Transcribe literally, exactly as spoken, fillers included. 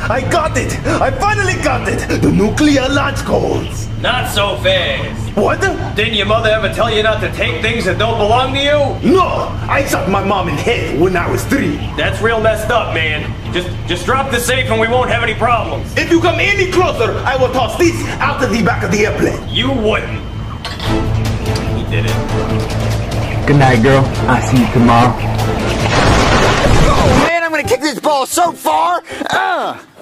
I got it! I finally got it! The nuclear launch codes! Not so fast. What? Didn't your mother ever tell you not to take things that don't belong to you? No! I shot my mom in the head when I was three. That's real messed up, man. Just just drop the safe and we won't have any problems. If you come any closer, I will toss this out of the back of the airplane. You wouldn't. He did it. Good night, girl. I'll see you tomorrow. Oh, man, I'm gonna kick this ball so far! Uh.